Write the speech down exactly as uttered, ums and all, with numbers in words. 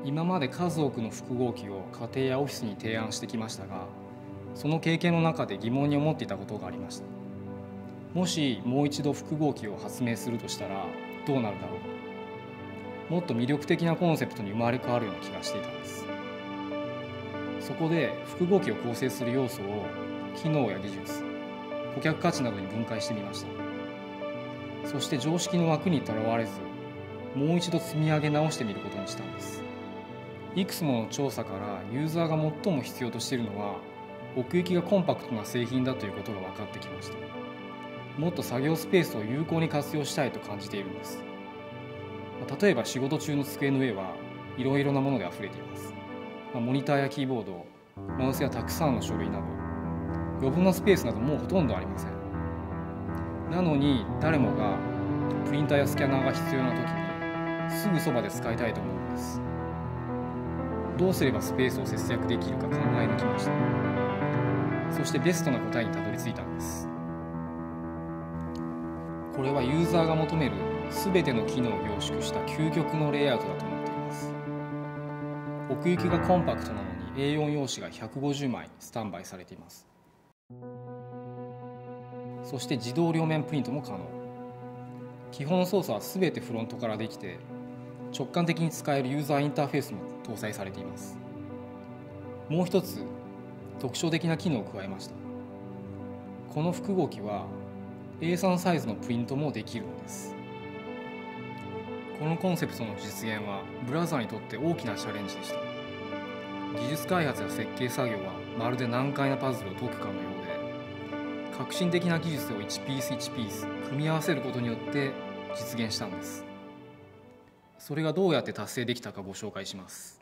今まで数多くの複合機を家庭やオフィスに提案してきましたが、その経験の中で疑問に思っていたことがありました。もしもう一度複合機を発明するとしたらどうなるだろう。もっと魅力的なコンセプトに生まれ変わるような気がしていたんです。そこで複合機を構成する要素を機能や技術、顧客価値などに分解してみました。そして常識の枠にとらわれず、もう一度積み上げ直してみることにしたんです。いくつもの調査からユーザーが最も必要としているのは奥行きがコンパクトな製品だということが分かってきました。もっと作業スペースを有効に活用したいと感じているんです。例えば仕事中の机の上はいろいろなものであふれています。モニターやキーボード、マウスやたくさんの書類など余分なスペースなどもうほとんどありません。なのに誰もがプリンターやスキャナーが必要な時にすぐそばで使いたいと思うんです。どうすればスペースを節約できるか考え抜きました。そしてベストな答えにたどり着いたんです。これはユーザーが求める全ての機能を凝縮した究極のレイアウトだと思っています。奥行きがコンパクトなのに エーよん 用紙がひゃくごじゅうまいスタンバイされています。そして自動両面プリントも可能。基本操作は全てフロントからできて、直感的に使えるユーザーインターフェースも搭載されています。もう一つ特徴的な機能を加えました。この複合機は エースリー サイズのプリントもできるのです。このコンセプトの実現はブラザーにとって大きなチャレンジでした。技術開発や設計作業はまるで難解なパズルを解くかのようで、革新的な技術をいちピースいちピース組み合わせることによって実現したんです。それがどうやって達成できたかご紹介します。